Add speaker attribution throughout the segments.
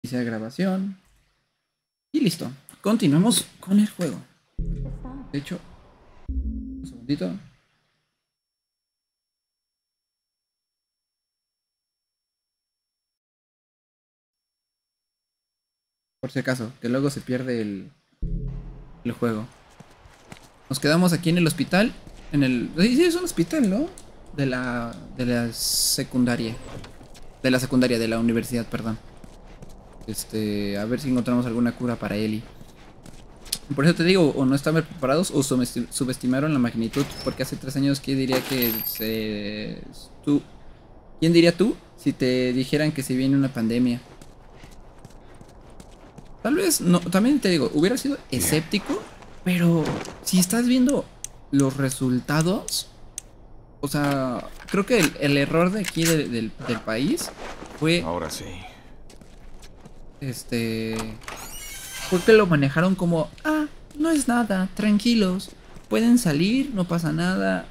Speaker 1: Inicia grabación. Y listo. Continuamos con el juego. De hecho, un segundito. Por si acaso, que luego se pierde el juego. Nos quedamos aquí en el hospital. En el. Sí, es un hospital, ¿no? De la secundaria. De la universidad, perdón. A ver si encontramos alguna cura para Ellie. Por eso te digo, o no estaban preparados o subestimaron la magnitud. Porque hace 3 años, ¿quién diría que tú? ¿Quién diría tú si te dijeran que se viene una pandemia? Tal vez, no, también te digo, hubiera sido escéptico, pero si estás viendo los resultados, o sea, creo que el error de aquí del país fue,
Speaker 2: Ahora sí.
Speaker 1: fue que lo manejaron como, no es nada, tranquilos, pueden salir, no pasa nada.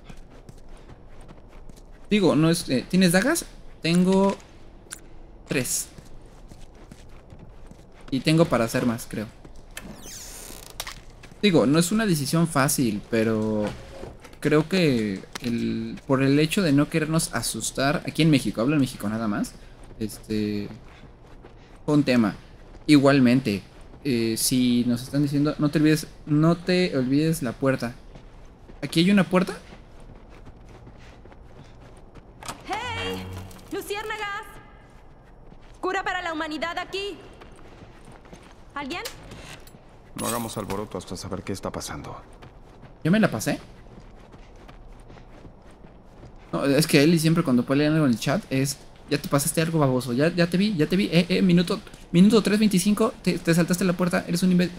Speaker 1: Digo, no es, ¿tienes dagas? Tengo 3. Y tengo para hacer más, creo. Digo, no es una decisión fácil, pero creo que por el hecho de no querernos asustar, aquí en México, hablo en México nada más, fue un tema. Igualmente, si nos están diciendo, no te olvides la puerta. ¿Aquí hay una puerta?
Speaker 3: ¡Hey! ¡Luciérnagas! ¡Cura para la humanidad aquí! ¿Alguien?
Speaker 2: No hagamos alboroto hasta saber qué está pasando.
Speaker 1: ¿Yo me la pasé? No, es que Eli siempre cuando pone algo en el chat es, ya te pasaste algo baboso, ya te vi, minuto 3:25, te saltaste la puerta, eres un imbécil.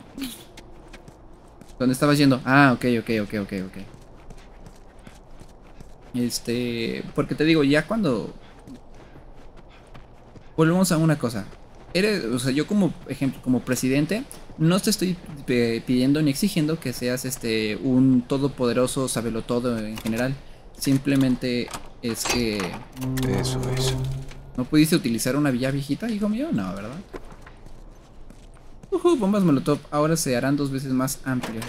Speaker 1: ¿Dónde estabas yendo? Ah, ok. Porque te digo, ya cuando volvemos a una cosa. O sea, yo como ejemplo, como presidente, no te estoy pidiendo ni exigiendo que seas un todopoderoso sabelotodo en general. Simplemente es que
Speaker 2: Eso es.
Speaker 1: no pudiste utilizar una villa viejita, hijo mío, no, ¿verdad? Bombas molotov ahora se harán 2 veces más amplias.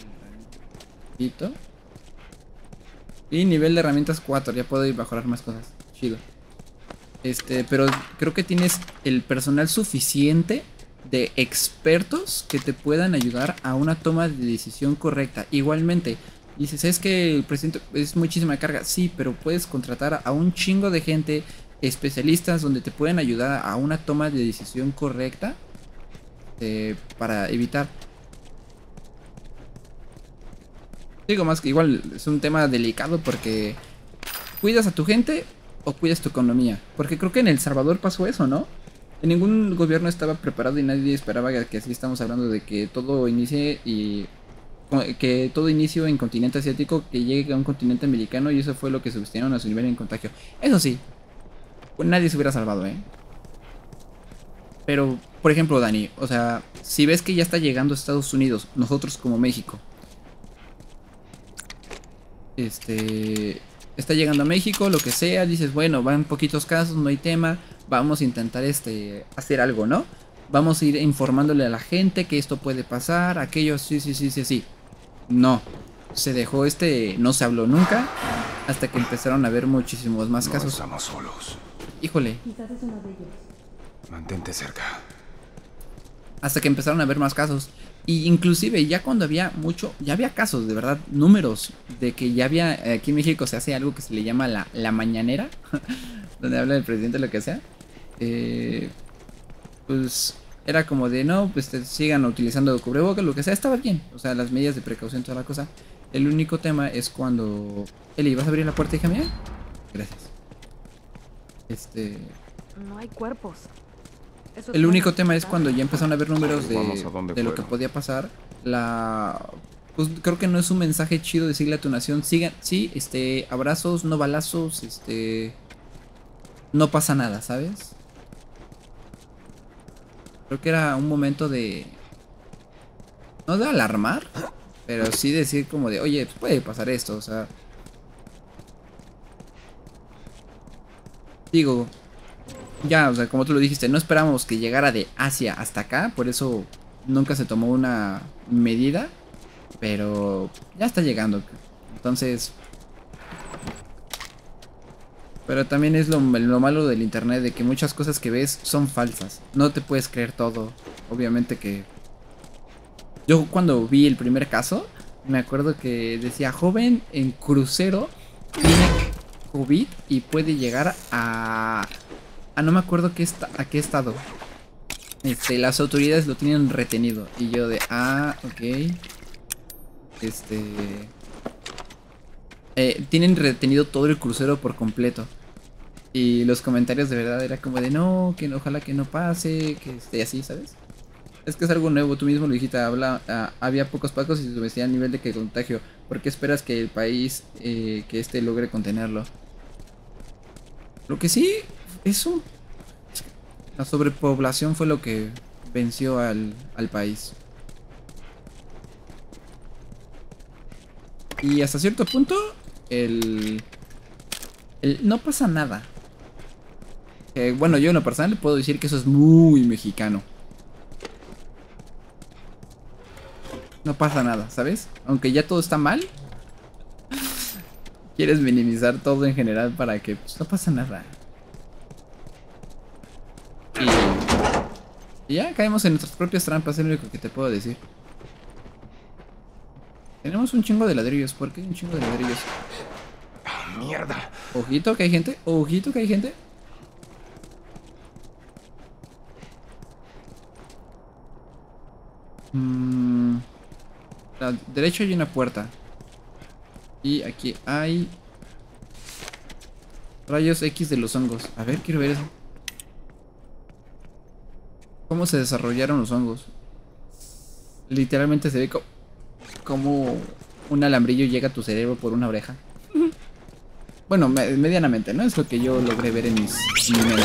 Speaker 1: Y nivel de herramientas 4, ya puedo ir mejorar más cosas. Chido. Pero creo que tienes el personal suficiente de expertos que te puedan ayudar a una toma de decisión correcta. Igualmente, dices, es que el presidente es muchísima carga. Sí, pero puedes contratar a un chingo de gente, especialistas, donde te pueden ayudar a una toma de decisión correcta para evitar. Digo más que igual es un tema delicado porque ¿cuidas a tu gente o cuidas tu economía? Porque creo que en El Salvador pasó eso, ¿no? En ningún gobierno estaba preparado y nadie esperaba que así estamos hablando de que todo inicie y que todo inicio en continente asiático que llegue a un continente americano y eso fue lo que subestimaron a su nivel en contagio. Eso sí, pues nadie se hubiera salvado, ¿eh? Pero, por ejemplo, Dani, o sea, si ves que ya está llegando a Estados Unidos, nosotros como México, está llegando a México, lo que sea, dices, bueno, van poquitos casos, no hay tema, vamos a intentar hacer algo, ¿no? Vamos a ir informándole a la gente que esto puede pasar, aquello, sí. No, se dejó no se habló nunca, hasta que empezaron a haber muchísimos más
Speaker 2: No
Speaker 1: casos.
Speaker 2: estamos solos.
Speaker 1: Híjole.
Speaker 3: Quizás es uno de ellos.
Speaker 2: Mantente cerca.
Speaker 1: Hasta que empezaron a haber más casos. Y inclusive ya cuando había ya había casos, de verdad, números de que ya había, aquí en México se hace algo que se le llama la mañanera, donde habla el presidente lo que sea. Pues era como de, no, pues sigan utilizando cubrebocas, lo que sea, estaba bien. O sea, las medidas de precaución, toda la cosa. El único tema es cuando... Eli, ¿vas a abrir la puerta, hija mía? Gracias.
Speaker 3: No hay cuerpos. Eso es
Speaker 1: El único
Speaker 3: bueno.
Speaker 1: tema es cuando ya empezaron a ver números
Speaker 2: Vamos a dónde
Speaker 1: de lo que
Speaker 2: fueron.
Speaker 1: podía pasar. Pues creo que no es un mensaje chido decirle a tu nación, sigan, sí, abrazos, no balazos, no pasa nada, ¿sabes? Creo que era un momento de, no de alarmar, pero sí decir como de, oye, pues puede pasar esto, o sea. Digo, ya, o sea, como tú lo dijiste, no esperábamos que llegara de Asia hasta acá, por eso nunca se tomó una medida, pero ya está llegando. Entonces, pero también es lo malo del internet, de que muchas cosas que ves son falsas. No te puedes creer todo. Obviamente que... Yo cuando vi el primer caso, me acuerdo que decía, joven en crucero tiene COVID y puede llegar a no me acuerdo a qué estado. Las autoridades lo tienen retenido. Y yo de, ok. Tienen retenido todo el crucero por completo. Y los comentarios de verdad era como de no, que ojalá que no pase, que esté así, ¿sabes? Es que es algo nuevo, tú mismo lo dijiste, había pocos pacos y se decía a nivel de que contagio. ¿Por qué esperas que el país que logre contenerlo? Lo que sí, eso, la sobrepoblación fue lo que venció al país. Y hasta cierto punto, no pasa nada. Bueno, yo en lo personal le puedo decir que eso es muy mexicano. No pasa nada, ¿sabes? Aunque ya todo está mal, quieres minimizar todo en general para que pues, no pasa nada. Y ya caemos en nuestras propias trampas, es lo único que te puedo decir. Tenemos un chingo de ladrillos. ¿Por qué hay un chingo de ladrillos?
Speaker 2: ¡Mierda!
Speaker 1: Ojito que hay gente. Ojito que hay gente. A la derecha hay una puerta. Y aquí hay rayos X de los hongos. A ver, quiero ver eso. ¿Cómo se desarrollaron los hongos? Literalmente se ve como un alambrillo llega a tu cerebro por una oreja. Bueno, medianamente, ¿no? Es lo que yo logré ver en mi mente.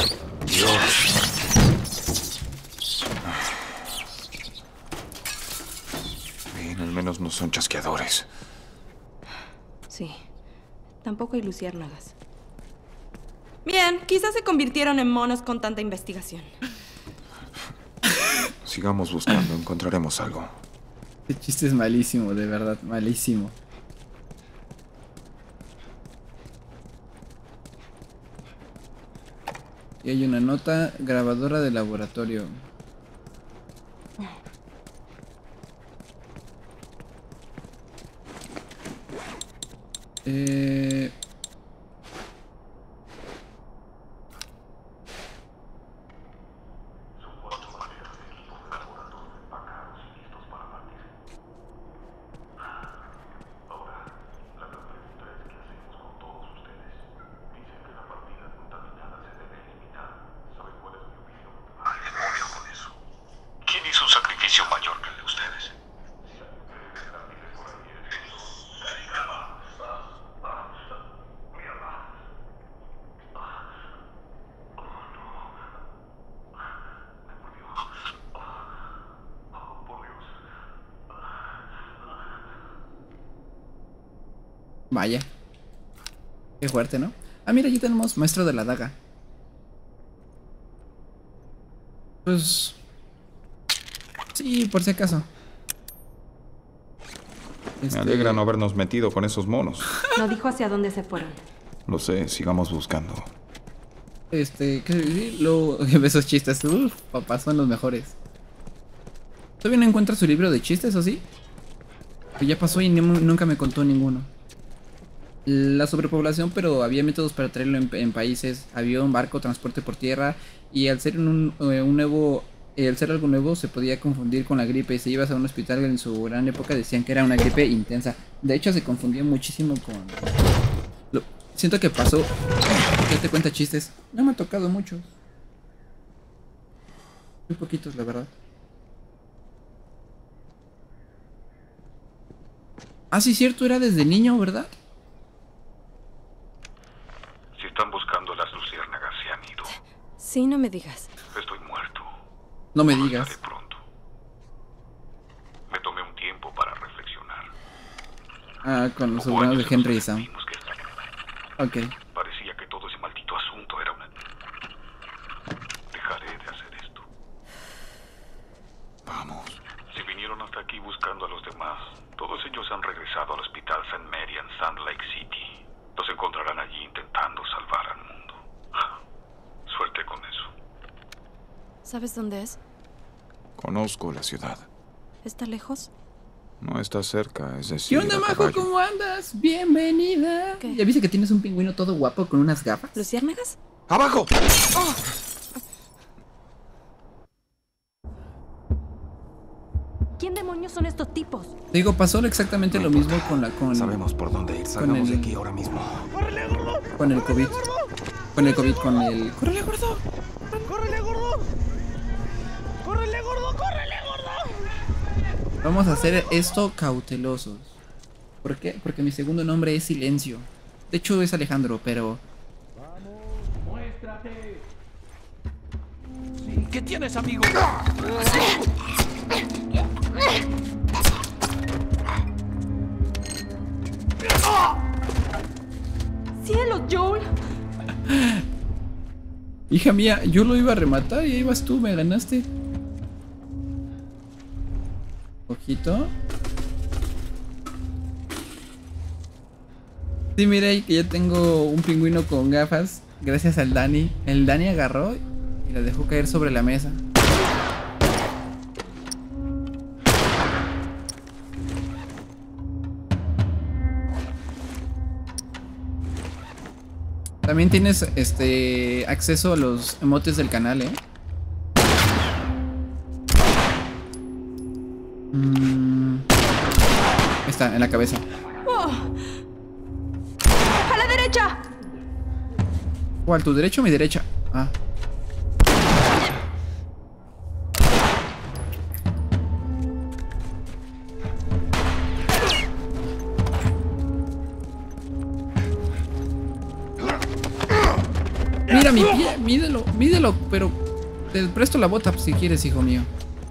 Speaker 2: Bien, al menos no son chasqueadores.
Speaker 3: Sí. Tampoco hay luciérnagas. Bien, quizás se convirtieron en monos con tanta investigación.
Speaker 2: Sigamos buscando, encontraremos algo.
Speaker 1: Este chiste es malísimo, de verdad, malísimo. Y hay una nota, grabadora de laboratorio.
Speaker 4: ¿Quién hizo un sacrificio mayor que el de ustedes?
Speaker 1: Vaya. Qué fuerte, ¿no? Ah, mira, aquí tenemos maestro de la daga. Pues... sí, por si acaso.
Speaker 2: Me alegra no habernos metido con esos monos.
Speaker 3: No dijo hacia dónde se fueron.
Speaker 2: Lo sé, sigamos buscando.
Speaker 1: Esos chistes, papá, son los mejores. ¿Todavía no encuentra su libro de chistes o sí? Que ya pasó y nunca me contó ninguno. La sobrepoblación, pero había métodos para traerlo en países, avión, barco, transporte por tierra. Y al ser al ser algo nuevo se podía confundir con la gripe. Si ibas a un hospital en su gran época decían que era una gripe intensa. De hecho se confundió muchísimo con... Siento que pasó... Ya te cuenta chistes. No me ha tocado muchos. Muy poquitos, la verdad. Ah, sí, cierto, era desde niño, ¿verdad?
Speaker 4: Si están buscando las luciérnagas, se han ido.
Speaker 3: Sí, no me digas.
Speaker 4: Estoy muerto.
Speaker 1: No me
Speaker 4: Lo
Speaker 1: digas.
Speaker 4: estaré pronto. Me tomé un tiempo para reflexionar.
Speaker 1: Ah, con los
Speaker 4: Hubo
Speaker 1: sobranos de
Speaker 4: años
Speaker 1: Henry y
Speaker 4: en los que
Speaker 1: Sam.
Speaker 4: vimos que
Speaker 1: Ok.
Speaker 4: parecía que todo ese maldito asunto era una... está aquí buscando a los demás. Todos ellos han regresado al hospital St. Mary en Sand Lake City. Los encontrarán allí intentando salvar al mundo. Suerte con eso.
Speaker 3: ¿Sabes dónde es?
Speaker 2: Conozco la ciudad.
Speaker 3: ¿Está lejos?
Speaker 2: No está cerca, es decir,
Speaker 1: ¿Qué onda,
Speaker 2: a
Speaker 1: Majo?
Speaker 2: caballo.
Speaker 1: ¿Cómo andas? Bienvenida.
Speaker 3: ¿Qué?
Speaker 1: ¿Ya viste que tienes un pingüino todo guapo con unas gafas?
Speaker 3: ¿Luciérnagas?
Speaker 2: ¡Abajo!
Speaker 3: ¿Quién demonios son estos tipos?
Speaker 1: Te digo, pasó exactamente lo mismo con
Speaker 2: Sabemos por dónde ir. Salgamos
Speaker 1: el-
Speaker 2: de aquí ahora mismo.
Speaker 1: con el COVID. Con el COVID, con el... ¡Córrele, gordo!
Speaker 5: ¡Córrele, gordo! ¡Córrele, gordo! ¡Córrele, gordo!
Speaker 1: Vamos a hacer esto cautelosos. ¿Por qué? Porque mi segundo nombre es Silencio. De hecho es Alejandro, pero...
Speaker 5: ¿Qué tienes, amigo?
Speaker 3: ¡Cielo, Joel!
Speaker 1: Hija mía, yo lo iba a rematar y ahí vas tú, me ganaste. Ojito. Sí, mira ahí que ya tengo un pingüino con gafas. Gracias al Dani. El Dani agarró y la dejó caer sobre la mesa. También tienes acceso a los emotes del canal, Ahí está, en la cabeza.
Speaker 3: ¡Oh! ¡A la derecha!
Speaker 1: ¿Cuál? ¿Tu derecha o mi derecha? Ah. Mira mi pie, mídelo, pero te presto la bota si quieres, hijo mío.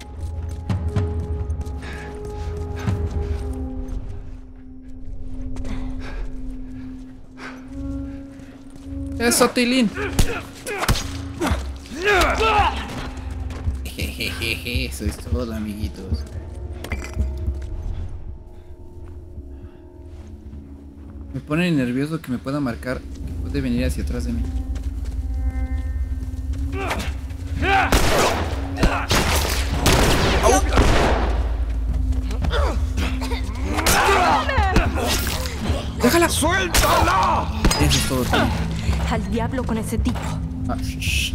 Speaker 1: Eso, Tilín. Jejeje, eso es todo, amiguitos. Me pone nervioso que me pueda marcar que puede venir hacia atrás de mí. ¡Déjala!
Speaker 2: ¡Suéltala!
Speaker 1: Eso es todo, Tilín.
Speaker 3: Al diablo con ese tipo.
Speaker 1: Ah, shh.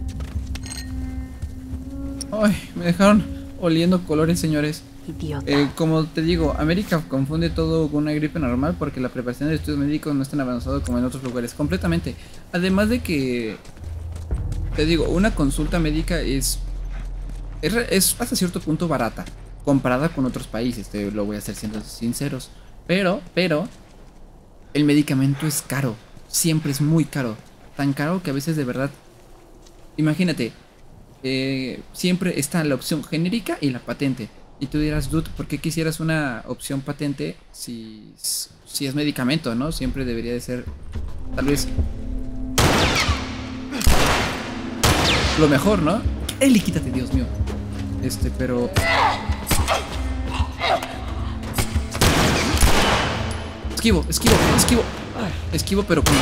Speaker 1: Ay, me dejaron oliendo colores, señores.
Speaker 3: Idiota.
Speaker 1: Como te digo, América confunde todo con una gripe normal porque la preparación de estudios médicos no es tan avanzado como en otros lugares, completamente. Además de que, te digo, una consulta médica es hasta cierto punto barata comparada con otros países, te lo voy a hacer siendo sinceros. Pero, el medicamento es caro, siempre es muy caro. Tan caro que a veces de verdad, imagínate, siempre está la opción genérica y la patente. Y tú dirás, dude, ¿por qué quisieras una opción patente si es medicamento, ¿no? Siempre debería de ser, tal vez, lo mejor, ¿no? Eli, quítate, Dios mío. Pero... Esquivo, pero con...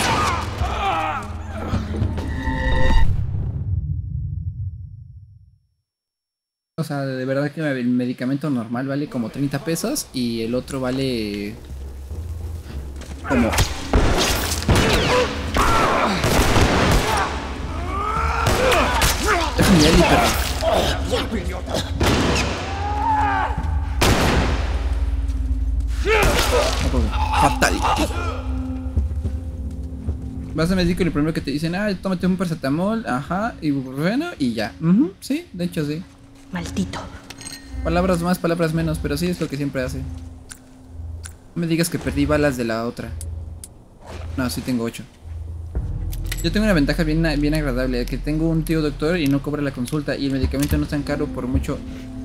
Speaker 1: O sea, de verdad que el medicamento normal vale como 30 pesos y el otro vale como... Déjame ir, perro. Fatal. Vas al médico y lo primero que te dicen, tómate un paracetamol, ajá, ibuprofeno y ya. Sí, de hecho sí.
Speaker 3: Maldito.
Speaker 1: Palabras más, palabras menos, pero sí es lo que siempre hace. No me digas que perdí balas de la otra. No, sí tengo 8. Yo tengo una ventaja bien agradable, que tengo un tío doctor y no cobra la consulta y el medicamento no es tan caro por mucho.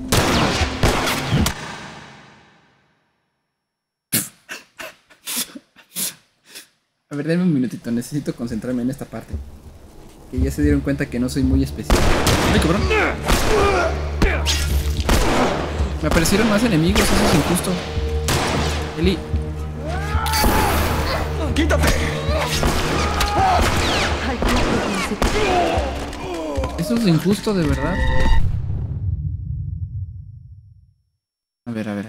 Speaker 1: A ver, denme un minutito, necesito concentrarme en esta parte. Que ya se dieron cuenta que no soy muy especial. ¡Ay, cabrón! Me aparecieron más enemigos, eso es injusto. Eli.
Speaker 2: ¡Quítate!
Speaker 1: Eso es injusto, de verdad. A ver. A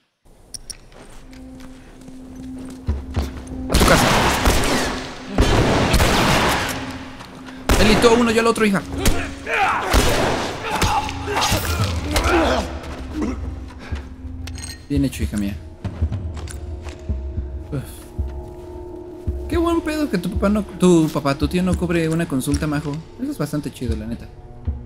Speaker 1: tu casa. Eli, tú a uno, yo al otro, hija. Bien hecho, hija mía. Uf. Qué buen pedo que tu tío no cobre una consulta, majo. Eso es bastante chido, la neta.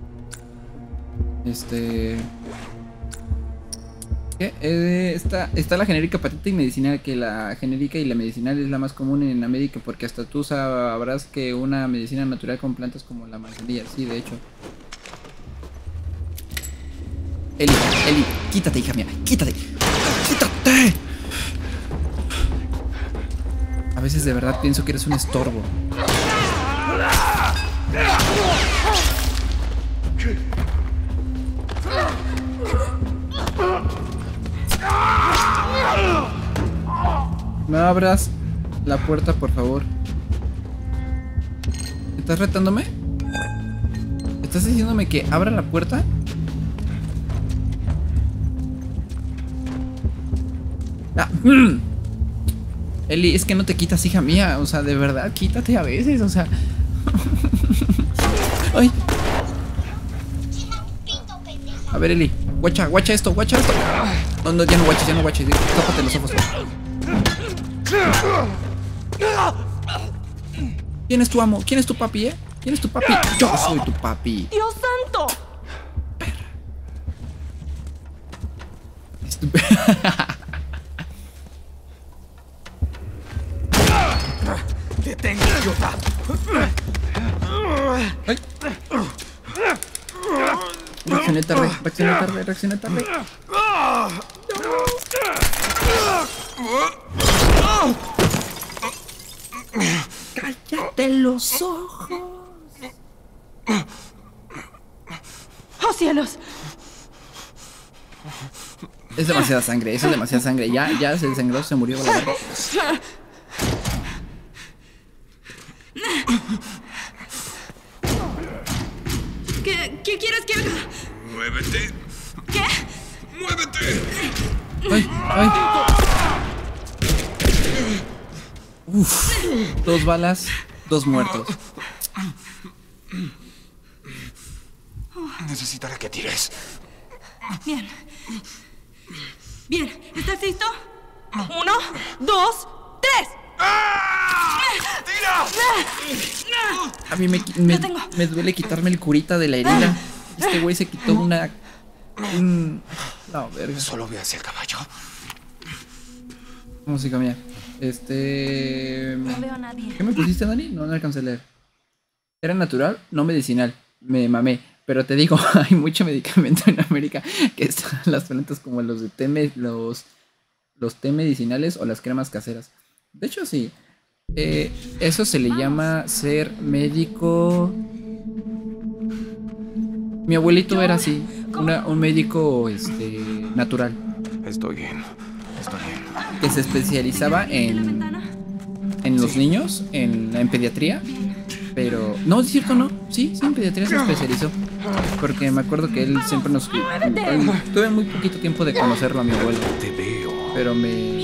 Speaker 1: ¿Qué? Está la genérica patente y medicinal, que la genérica y la medicinal es la más común en América, porque hasta tú sabrás que una medicina natural con plantas como la manzanilla. Sí, de hecho. Eli, quítate, hija mía, quítate. ¡Quítate! A veces de verdad pienso que eres un estorbo. ¿Me abras la puerta, por favor? ¿Estás retándome? ¿Estás diciéndome que abra la puerta? Eli, es que no te quitas, hija mía. O sea, de verdad, quítate a veces, o sea. Ay. A ver, Eli, guacha esto. No, ya no guaches. Tápate los ojos. ¿Quién es tu amo? ¿Quién es tu papi, ¿Quién es tu papi? Yo soy tu papi.
Speaker 3: ¡Dios santo!
Speaker 1: Perra.
Speaker 5: ¡Detenga, idiota!
Speaker 1: Ay. Reaccioné tarde. ¡Cállate los ojos!
Speaker 3: ¡Oh, cielos!
Speaker 1: Es demasiada sangre, Ya se desangró, se murió la verga.
Speaker 3: ¿Qué quieres que haga?
Speaker 2: ¡Muévete!
Speaker 3: ¿Qué?
Speaker 2: ¡Muévete!
Speaker 1: ¡Ay! Uf, 2 balas, 2 muertos.
Speaker 2: Necesitaré que tires.
Speaker 3: Bien, ¿estás listo? 1, 2, 3.
Speaker 2: ¡Tira!
Speaker 1: A mí me duele quitarme el curita de la herida. Este güey se quitó una... No, verga.
Speaker 2: Solo ve hacia el caballo.
Speaker 1: Música mía.
Speaker 3: No veo a nadie.
Speaker 1: ¿Qué me pusiste, Dani? No alcancé a leer. Era natural, no medicinal. Me mamé. Pero te digo, hay mucho medicamento en América que son las plantas como los de té, los té medicinales o las cremas caseras. De hecho, sí. Eso se le llama ser médico. Mi abuelito era así, un médico natural.
Speaker 2: Estoy bien.
Speaker 1: Que se especializaba en los niños, en pediatría. Pero, no, es cierto, no. Sí, en pediatría se especializó. Porque me acuerdo que él siempre nos... Tuve muy poquito tiempo de conocerlo a mi abuelo.
Speaker 2: Te veo.
Speaker 1: Pero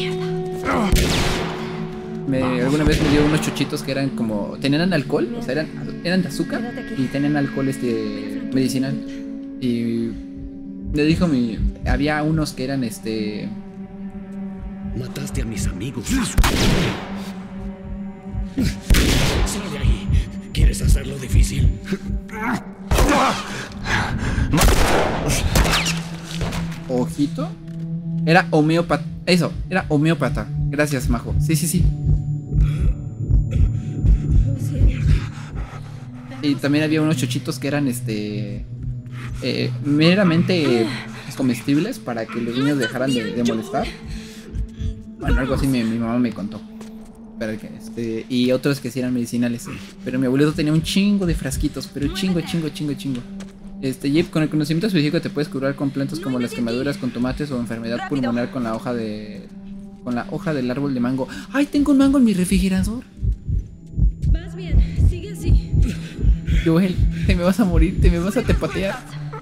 Speaker 1: alguna vez me dio unos chuchitos que eran como... Tenían alcohol, o sea, eran de azúcar. Y tenían alcohol medicinal. Y le dijo había unos que eran
Speaker 6: Mataste a mis amigos. Sal de ahí. ¿Quieres hacerlo difícil?
Speaker 1: Ojito. Era homeópata. Eso, era homeópata. Gracias, majo. Sí. Y también había unos chochitos que eran meramente comestibles para que los niños dejaran de molestar. Bueno, algo así mi mamá me contó. Pero y otros que sí eran medicinales. Pero mi abuelito tenía un chingo de frasquitos, pero chingo. Jeep, con el conocimiento específico te puedes curar con plantas como las quemaduras con tomates o enfermedad pulmonar con la hoja del árbol de mango. ¡Ay, tengo un mango en mi refrigerador!
Speaker 3: Vas bien, sigue así.
Speaker 1: Joel, te me vas a morir, te me vas a tepatear.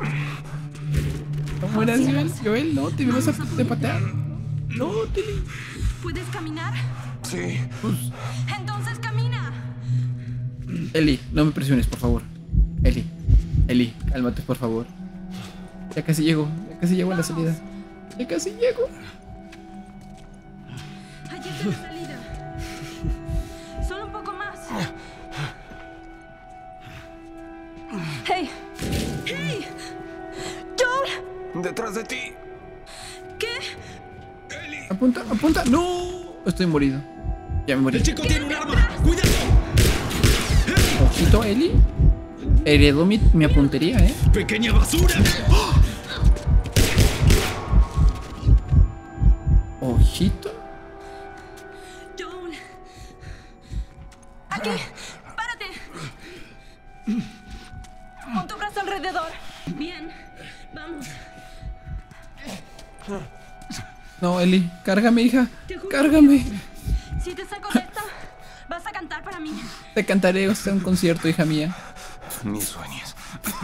Speaker 1: No mueras, Joel, no, te me vas a tepatear. No, Tilly.
Speaker 3: ¿Puedes caminar?
Speaker 2: Sí.
Speaker 3: Entonces camina.
Speaker 1: Eli, no me presiones, por favor. Eli, cálmate, por favor. Ya casi llego a la salida. Ya casi llego.
Speaker 3: Allí está la salida. Solo un poco más. ¡Hey! ¡Hey! ¡Joel!
Speaker 2: ¡Detrás de ti!
Speaker 3: ¿Qué?
Speaker 1: Apunta. ¡No! Estoy morido. Ya me morí.
Speaker 6: ¡El chico tiene un arma! ¡Cuidado!
Speaker 1: Ojito, Eli. Heredó mi puntería,
Speaker 6: ¡Pequeña basura!
Speaker 1: Ojito.
Speaker 3: Joel. Aquí. Párate. Pon tu brazo alrededor. Bien. Vamos.
Speaker 1: No, Eli, cárgame, hija.
Speaker 3: Te juro
Speaker 1: Cárgame.
Speaker 3: Si te saco de esta, vas a cantar para mí.
Speaker 1: Te cantaré hasta un concierto, hija mía.
Speaker 2: Ni sueñes.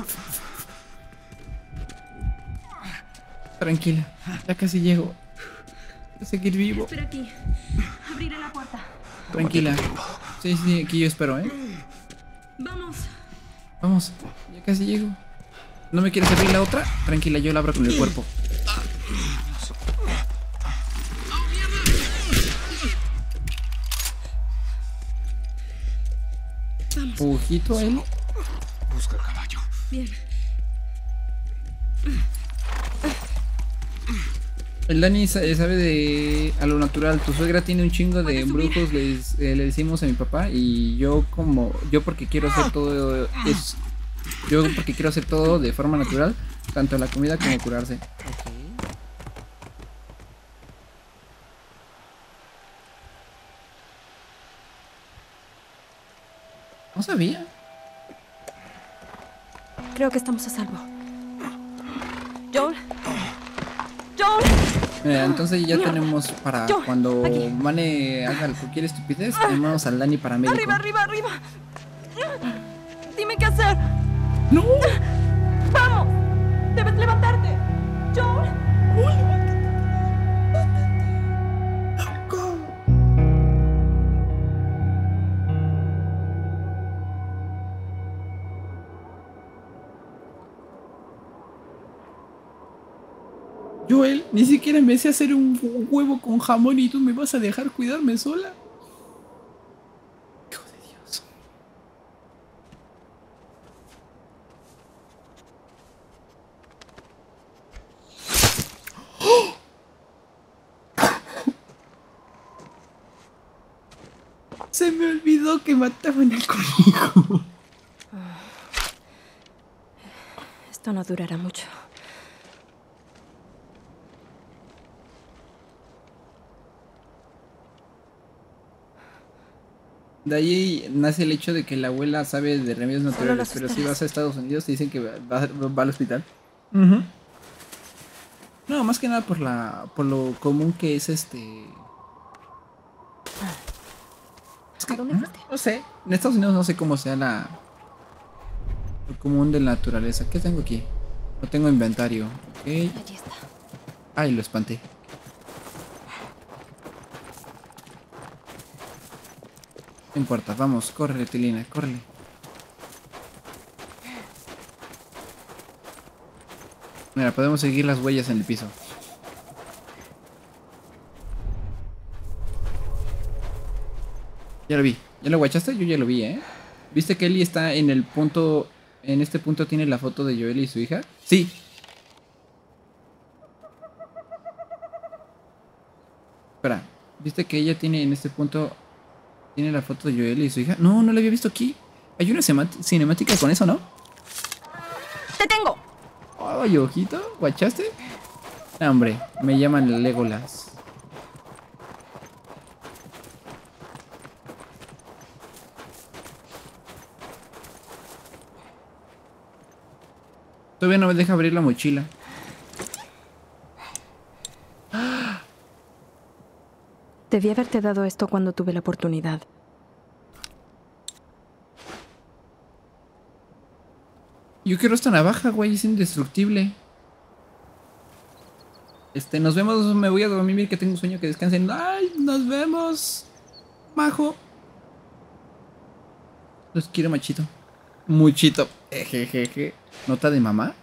Speaker 1: Tranquila, ya casi llego. Voy a seguir vivo.
Speaker 3: Espera aquí. Abriré la puerta.
Speaker 1: Tranquila. Sí, aquí yo espero,
Speaker 3: Vamos.
Speaker 1: Vamos, ya casi llego. ¿No me quieres abrir la otra? Tranquila, yo la abro con el cuerpo.
Speaker 3: Vamos.
Speaker 1: Ojito a él.
Speaker 2: Busca el caballo.
Speaker 3: Bien.
Speaker 1: El Dani sabe de a lo natural. Tu suegra tiene un chingo de brujos, le decimos a mi papá. Y yo porque quiero hacer todo porque quiero hacer todo de forma natural, tanto la comida como curarse. No sabía.
Speaker 3: Creo que estamos a salvo. Joel. Joel.
Speaker 1: Mira, entonces ya tenemos para
Speaker 3: Yo,
Speaker 1: cuando
Speaker 3: aquí.
Speaker 1: Mane haga cualquier estupidez, llamamos al Dani paramédico.
Speaker 3: Arriba. Dime qué hacer.
Speaker 1: ¡No!
Speaker 3: ¡Vamos! Debes levantarte. Joel.
Speaker 1: Joel, ni siquiera me sé hacer un huevo con jamón y tú me vas a dejar cuidarme sola. Hijo de Dios. ¡Oh! Se me olvidó que mataban al conejo.
Speaker 3: Esto no durará mucho.
Speaker 1: De ahí nace el hecho de que la abuela sabe de remedios naturales,
Speaker 3: las
Speaker 1: pero si
Speaker 3: esperas.
Speaker 1: vas a Estados Unidos te dicen que va al hospital. No, más que nada por lo común que es Es que,
Speaker 3: ¿A dónde fuiste?
Speaker 1: no sé, en Estados Unidos no sé cómo sea lo común de la naturaleza. ¿Qué tengo aquí? No tengo inventario. Ok.
Speaker 3: Allí está.
Speaker 1: Ay, lo espanté. No importa, vamos, córrele, Tilina, córrele. Mira, podemos seguir las huellas en el piso. Ya lo vi. ¿Ya lo guachaste? Yo ya lo vi, ¿eh? ¿Viste que Ellie está en el punto... En este punto tiene la foto de Joel y su hija? Sí. Espera, ¿viste que ella tiene en este punto... Tiene la foto de Joel y su hija? No, no la había visto aquí. Hay una cinemática con eso, ¿no?
Speaker 3: ¡Te tengo!
Speaker 1: Ay, ojito, ¿guachaste? No, hombre, me llaman Legolas. Todavía no me deja abrir la mochila.
Speaker 3: Debí haberte dado esto cuando tuve la oportunidad.
Speaker 1: Yo quiero esta navaja, güey, es indestructible. Nos vemos, me voy a dormir, que tengo un sueño, que descansen. Ay, nos vemos, majo. Los quiero, machito. Muchito. Jejeje. ¿Nota de mamá?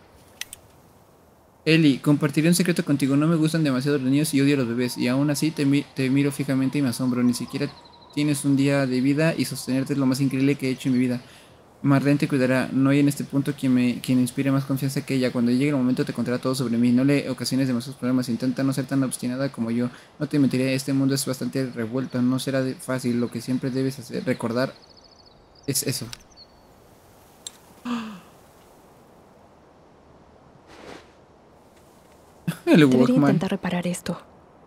Speaker 1: Eli, compartiré un secreto contigo. No me gustan demasiado los niños y odio a los bebés. Y aún así te miro fijamente y me asombro. Ni siquiera tienes un día de vida y sostenerte es lo más increíble que he hecho en mi vida. Marlene te cuidará. No hay en este punto quien inspire más confianza que ella. Cuando llegue el momento te contará todo sobre mí. No le ocasiones demasiados problemas. Intenta no ser tan obstinada como yo. No te mentiré, este mundo es bastante revuelto. No será fácil. Lo que siempre debes hacer, recordar es eso. El
Speaker 3: Debería
Speaker 1: Walkman.
Speaker 3: intentar reparar esto.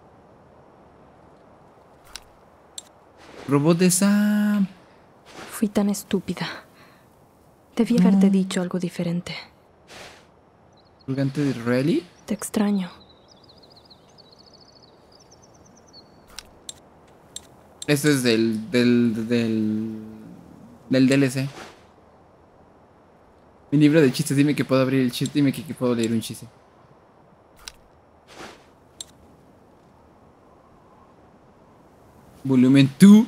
Speaker 1: Robot de Sam.
Speaker 3: Fui tan estúpida. Debí haberte dicho algo diferente.
Speaker 1: ¿Colgante de Rally?
Speaker 3: Te extraño.
Speaker 1: Este es del DLC. Mi libro de chistes, dime que puedo abrir el chiste, dime que puedo leer un chiste. Volumen 2.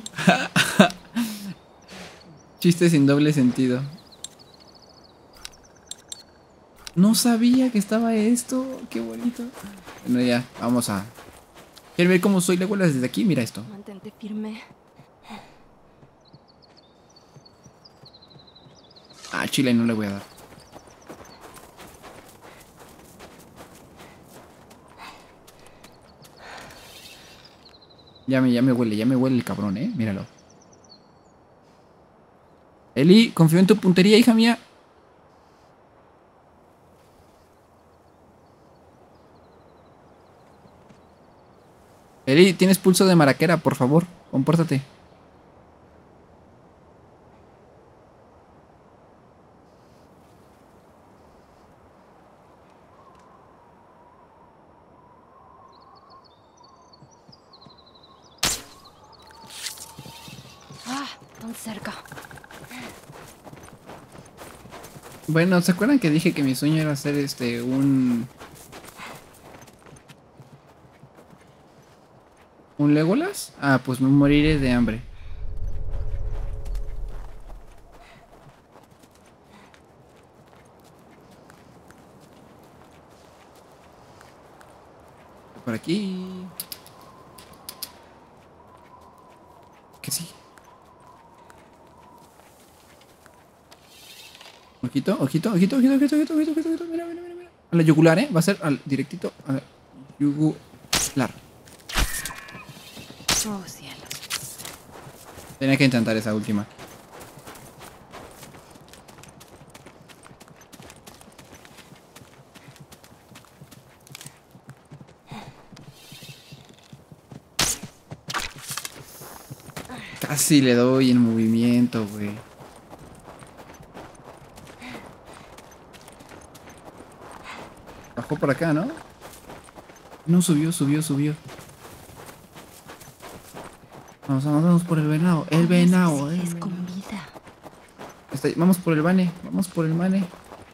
Speaker 1: Chiste sin doble sentido. No sabía que estaba esto. Qué bonito. Bueno, ya, vamos a... ¿Quieres ver cómo soy Legolas desde aquí? Mira esto.
Speaker 3: Mantente firme.
Speaker 1: Ah, chile, no le voy a dar. Ya me huele el cabrón, míralo. Eli, confío en tu puntería, hija mía. Eli, tienes pulso de maraquera, por favor, compórtate.
Speaker 3: Tan cerca.
Speaker 1: Bueno, ¿se acuerdan que dije que mi sueño era hacer un Legolas? Ah, pues me moriré de hambre. Por aquí. ¿Qué sí? Ojito, ojito, ojito, ojito, ojito, ojito, ojito, ojito, mira, mira, mira, mira. A la yugular, va a ser al directito a la yugular.
Speaker 3: Oh, cielos.
Speaker 1: Tenía que intentar esa última. Casi le doy en movimiento, güey. Bajó por acá, ¿no? No, subió. Vamos por el venado. El venado,
Speaker 3: Es con vida.
Speaker 1: Vamos por el bane. Vamos por el bane.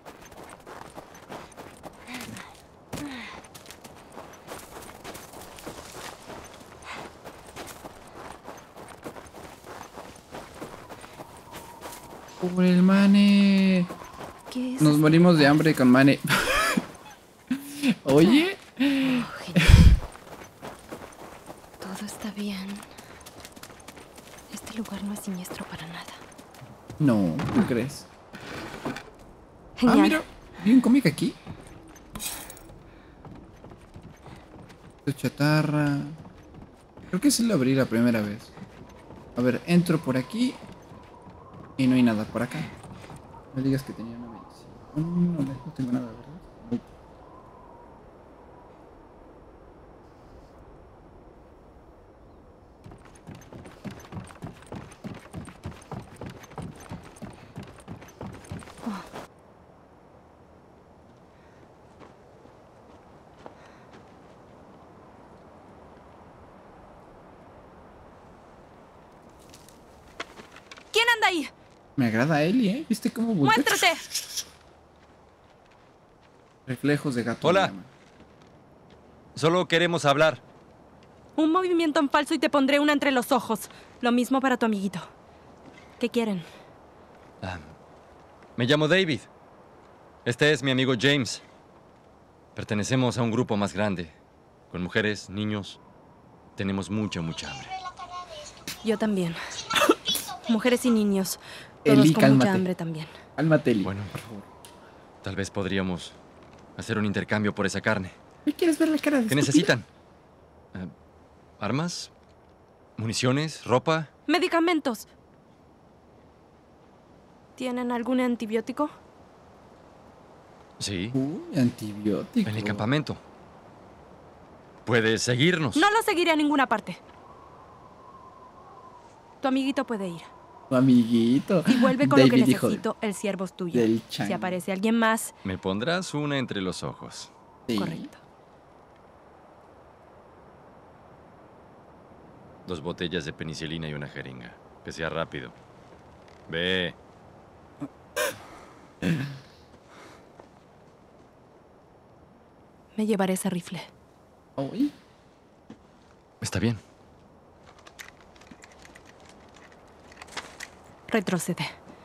Speaker 1: Por el mane.
Speaker 3: ¿Qué es?
Speaker 1: Nos morimos de hambre con mane. Oye.
Speaker 3: Todo está bien. Este lugar no es siniestro para nada.
Speaker 1: No, ¿tú crees?
Speaker 3: Genial.
Speaker 1: Ah, mira. Vi un cómic aquí. De chatarra. Creo que sí lo abrí la primera vez. A ver, entro por aquí. Y no hay nada por acá. No digas que tenía una medicina. No tengo nada, ¿verdad? No.
Speaker 3: anda ahí?
Speaker 1: Me agrada Ellie, ¿eh? ¿Viste cómo voltea?
Speaker 3: ¡Muéstrate!
Speaker 1: Reflejos de gato.
Speaker 7: Hola.
Speaker 1: le llaman.
Speaker 7: Solo queremos hablar.
Speaker 3: Un movimiento en falso y te pondré una entre los ojos. Lo mismo para tu amiguito. ¿Qué quieren?
Speaker 7: Me llamo David. Este es mi amigo James. Pertenecemos a un grupo más grande. Con mujeres, niños. Tenemos mucha hambre.
Speaker 3: Yo también. Mujeres y niños. Todos
Speaker 1: Eli,
Speaker 3: con
Speaker 1: cálmate.
Speaker 3: mucha hambre también.
Speaker 1: Cálmate, Ellie.
Speaker 7: Bueno.
Speaker 1: por favor.
Speaker 7: Tal vez podríamos hacer un intercambio por esa carne.
Speaker 1: ¿Me quieres ver la cara de
Speaker 7: ¿Qué
Speaker 1: estúpida?
Speaker 7: necesitan? ¿Armas? ¿Municiones? ¿Ropa?
Speaker 3: Medicamentos. ¿Tienen algún antibiótico?
Speaker 7: Sí,
Speaker 1: Antibiótico.
Speaker 7: en el campamento. Puedes seguirnos.
Speaker 3: No lo seguiré a ninguna parte. Tu amiguito puede ir.
Speaker 1: Tu amiguito.
Speaker 3: Y vuelve con lo que
Speaker 1: David dijo
Speaker 3: necesito, el siervo es tuyo.
Speaker 1: del
Speaker 3: Si
Speaker 1: chango.
Speaker 3: aparece alguien más,
Speaker 7: Me pondrás una entre los ojos.
Speaker 1: Sí.
Speaker 3: correcto.
Speaker 7: 2 botellas de penicilina y una jeringa. Que sea rápido. Ve.
Speaker 3: Me llevaré ese rifle.
Speaker 1: Uy.
Speaker 7: Está bien.
Speaker 3: Retrocede.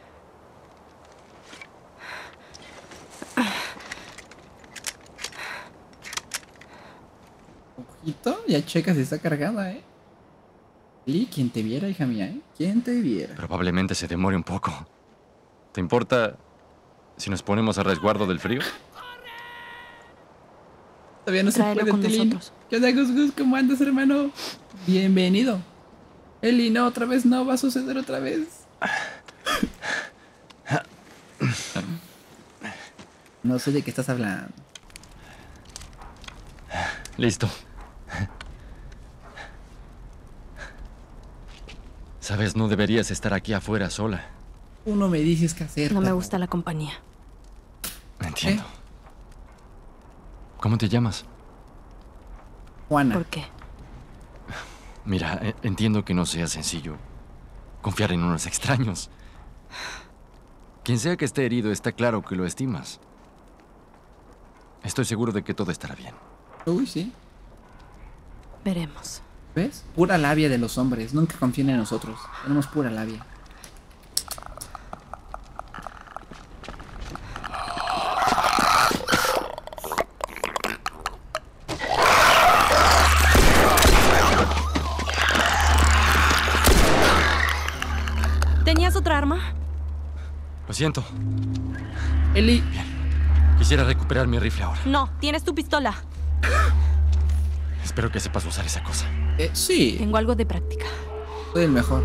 Speaker 1: Ojito, ya checa si está cargada, Ellie, quien te viera, hija mía, ¿Quién te viera?
Speaker 7: Probablemente se demore un poco. ¿Te importa si nos ponemos a resguardo del frío?
Speaker 1: Todavía no se
Speaker 3: Tráelo
Speaker 1: puede,
Speaker 3: con
Speaker 1: Tilín.
Speaker 3: nosotros.
Speaker 1: ¿Qué onda, Gus Gus? ¿Cómo andas, hermano? Bienvenido. Eli, no, otra vez no, va a suceder otra vez. No sé de qué estás hablando.
Speaker 7: Listo. Sabes, no deberías estar aquí afuera sola.
Speaker 1: Uno me dices qué hacer.
Speaker 3: No me
Speaker 1: perro.
Speaker 3: gusta la compañía.
Speaker 7: Entiendo. ¿Cómo te llamas?
Speaker 1: Juana.
Speaker 3: ¿Por qué?
Speaker 7: Mira, entiendo que no sea sencillo confiar en unos extraños. Quien sea que esté herido, está claro que lo estimas. Estoy seguro de que todo estará bien.
Speaker 1: Uy, sí.
Speaker 3: Veremos.
Speaker 1: ¿Ves? Pura labia de los hombres. Nunca confíen en nosotros. Tenemos pura labia.
Speaker 3: ¿Tenías otra arma?
Speaker 7: Lo siento.
Speaker 1: Eli,
Speaker 7: Quisiera recuperar mi rifle ahora.
Speaker 3: No, tienes tu pistola.
Speaker 7: Espero que sepas usar esa cosa.
Speaker 1: sí.
Speaker 3: Tengo algo de práctica.
Speaker 1: Soy el mejor.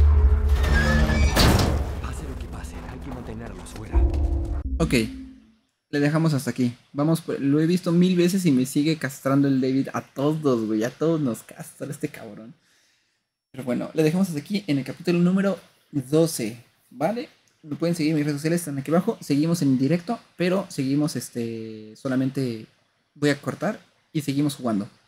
Speaker 6: Pase lo que pase, hay que mantenerlos fuera.
Speaker 1: Ok. Le dejamos hasta aquí. Vamos, lo he visto 1000 veces y me sigue castrando el David a todos, güey. A todos nos castra este cabrón. Pero bueno, le dejamos hasta aquí en el capítulo número 12. ¿Vale? Me pueden seguir en mis redes sociales, están aquí abajo. Seguimos en directo, pero seguimos solamente voy a cortar y seguimos jugando.